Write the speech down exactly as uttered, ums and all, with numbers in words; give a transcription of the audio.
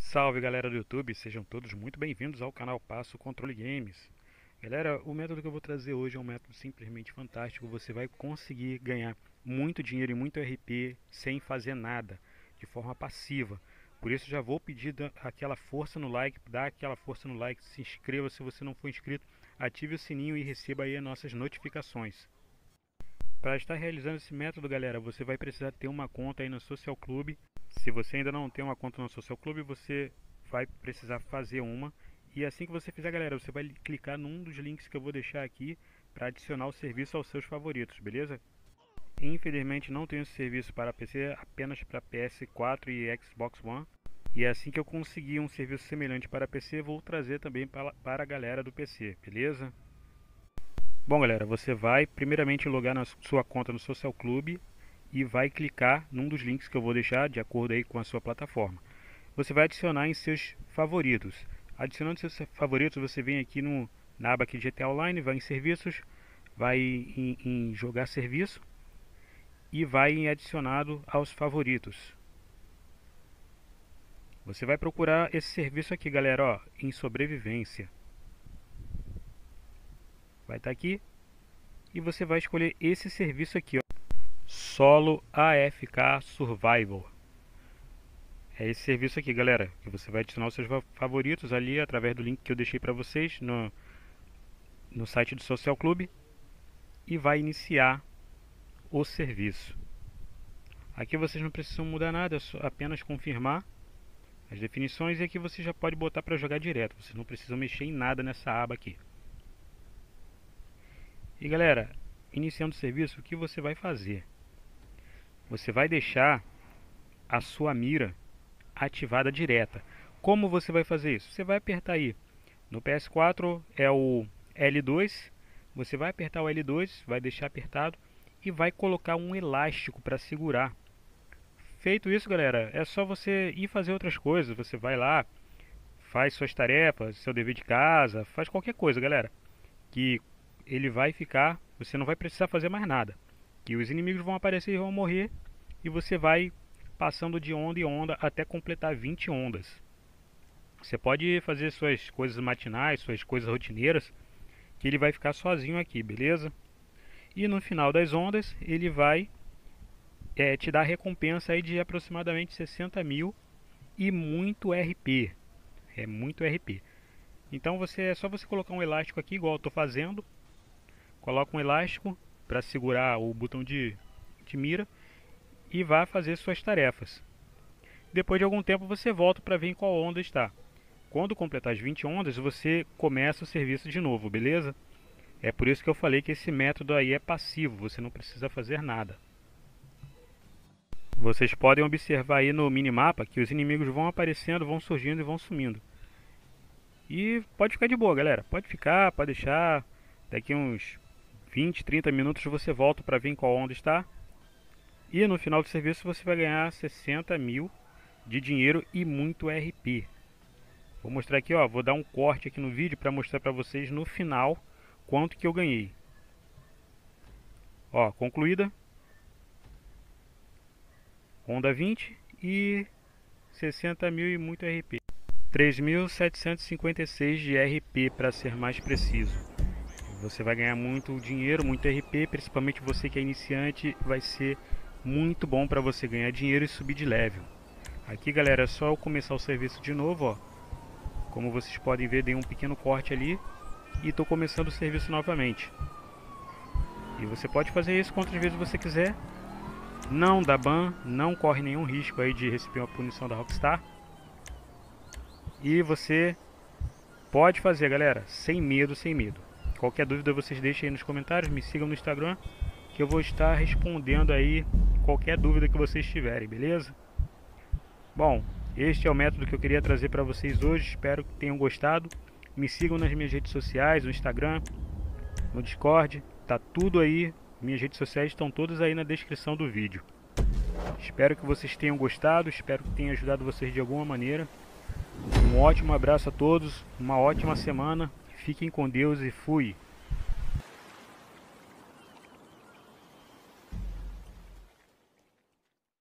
Salve galera do YouTube, sejam todos muito bem-vindos ao canal Passo Controle Games. Galera, o método que eu vou trazer hoje é um método simplesmente fantástico. Você vai conseguir ganhar muito dinheiro e muito R P sem fazer nada, de forma passiva. Por isso já vou pedir aquela força no like, dá aquela força no like, se inscreva se você não for inscrito, ative o sininho e receba aí as nossas notificações. Para estar realizando esse método, galera, você vai precisar ter uma conta aí no Social Club. Se você ainda não tem uma conta no Social Club, você vai precisar fazer uma. E assim que você fizer, galera, você vai clicar num dos links que eu vou deixar aqui para adicionar o serviço aos seus favoritos, beleza? Infelizmente não tenho esse serviço para P C, apenas para P S quatro e Xbox One. E assim que eu conseguir um serviço semelhante para P C, vou trazer também para, para a galera do P C, beleza? Bom galera, você vai primeiramente logar na sua conta no Social Club e vai clicar num dos links que eu vou deixar de acordo aí com a sua plataforma. Você vai adicionar em seus favoritos. Adicionando seus favoritos, você vem aqui no, na aba aqui de G T A Online, vai em serviços, vai em, em jogar serviço e vai em adicionado aos favoritos. Você vai procurar esse serviço aqui, galera, ó, em sobrevivência. Vai estar aqui e você vai escolher esse serviço aqui, ó, Solo A F K Survival. É esse serviço aqui, galera, que você vai adicionar os seus favoritos ali através do link que eu deixei para vocês no, no site do Social Club e vai iniciar o serviço. Aqui vocês não precisam mudar nada, é só apenas confirmar as definições e aqui você já pode botar para jogar direto. Vocês não precisam mexer em nada nessa aba aqui. E galera, iniciando o serviço, o que você vai fazer? Você vai deixar a sua mira ativada direta. Como você vai fazer isso? Você vai apertar aí, no P S quatro é o L dois, você vai apertar o L dois, vai deixar apertado e vai colocar um elástico para segurar. Feito isso, galera, é só você ir fazer outras coisas. Você vai lá, faz suas tarefas, seu dever de casa, faz qualquer coisa, galera, que ele vai ficar, você não vai precisar fazer mais nada, que os inimigos vão aparecer e vão morrer, e você vai passando de onda em onda até completar vinte ondas. Você pode fazer suas coisas matinais, suas coisas rotineiras, que ele vai ficar sozinho aqui, beleza? E no final das ondas ele vai é, te dar recompensa aí de aproximadamente sessenta mil e muito R P. É muito R P. Então você, é só você colocar um elástico aqui, igual eu estou fazendo. Coloca um elástico para segurar o botão de, de mira e vá fazer suas tarefas. Depois de algum tempo você volta para ver em qual onda está. Quando completar as vinte ondas, você começa o serviço de novo, beleza? É por isso que eu falei que esse método aí é passivo, você não precisa fazer nada. Vocês podem observar aí no minimapa que os inimigos vão aparecendo, vão surgindo e vão sumindo. E pode ficar de boa, galera. Pode ficar, pode deixar. Daqui uns vinte, trinta minutos você volta para ver em qual onda está. E no final do serviço você vai ganhar sessenta mil de dinheiro e muito R P. Vou mostrar aqui, ó, vou dar um corte aqui no vídeo para mostrar para vocês no final quanto que eu ganhei. Ó, concluída. Onda vinte e sessenta mil e muito R P. três mil setecentos e cinquenta e seis de R P para ser mais preciso. Você vai ganhar muito dinheiro, muito R P, principalmente você que é iniciante, vai ser muito bom para você ganhar dinheiro e subir de level. Aqui, galera, é só eu começar o serviço de novo, ó. Como vocês podem ver, dei um pequeno corte ali e estou começando o serviço novamente. E você pode fazer isso quantas vezes você quiser. Não dá ban, não corre nenhum risco aí de receber uma punição da Rockstar. E você pode fazer, galera, sem medo, sem medo. Qualquer dúvida vocês deixem aí nos comentários, me sigam no Instagram, que eu vou estar respondendo aí qualquer dúvida que vocês tiverem, beleza? Bom, este é o método que eu queria trazer para vocês hoje, espero que tenham gostado. Me sigam nas minhas redes sociais, no Instagram, no Discord, tá tudo aí, minhas redes sociais estão todas aí na descrição do vídeo. Espero que vocês tenham gostado, espero que tenha ajudado vocês de alguma maneira. Um ótimo abraço a todos, uma ótima semana, fiquem com Deus e fui!